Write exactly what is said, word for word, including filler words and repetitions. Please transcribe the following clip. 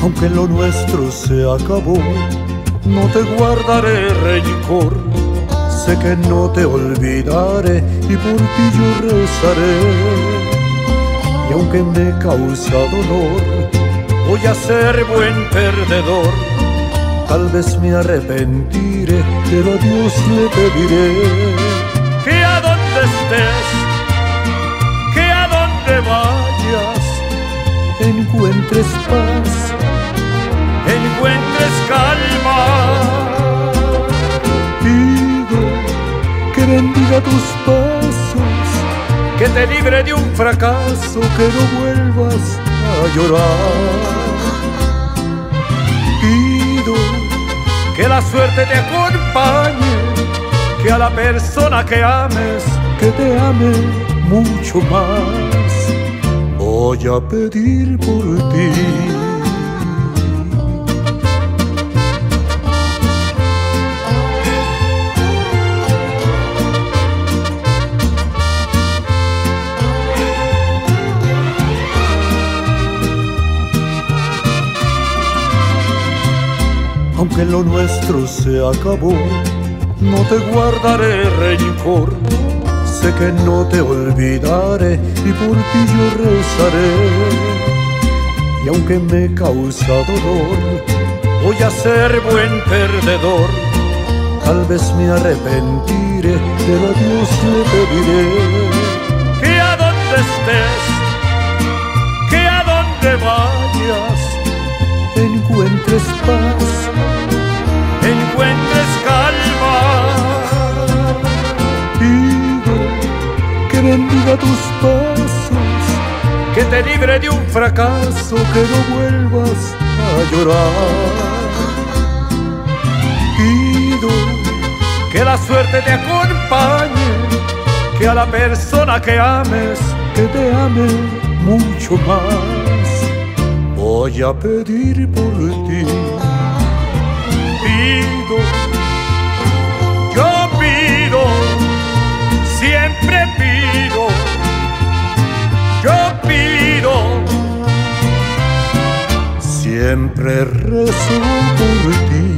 Aunque lo nuestro se acabó, no te guardaré rencor. Sé que no te olvidaré y por ti yo rezaré. Y aunque me causa dolor, voy a ser buen perdedor. Tal vez me arrepentiré, pero a Dios le pediré que a donde estés, que a donde vayas, encuentres paz, encuentres calma. Pido que bendiga tus pasos, que te libre de un fracaso, que no vuelvas a llorar. Pido que la suerte te acompañe, que a la persona que ames, que te ame mucho más. Voy a pedir por ti. Aunque lo nuestro se acabó, no te guardaré rencor. Sé que no te olvidaré y por ti yo rezaré. Y aunque me causa dolor, voy a ser buen perdedor. Tal vez me arrepentiré, pero a Dios le pediré que a donde estés, que a donde vayas, encuentres paz, encuentres calma. Pido que bendiga tus pasos, que te libre de un fracaso, que no vuelvas a llorar. Pido que la suerte te acompañe, que a la persona que ames, que te ame mucho más. Voy a pedir por ti. Pido, yo pido, siempre pido, yo pido, siempre rezo por ti.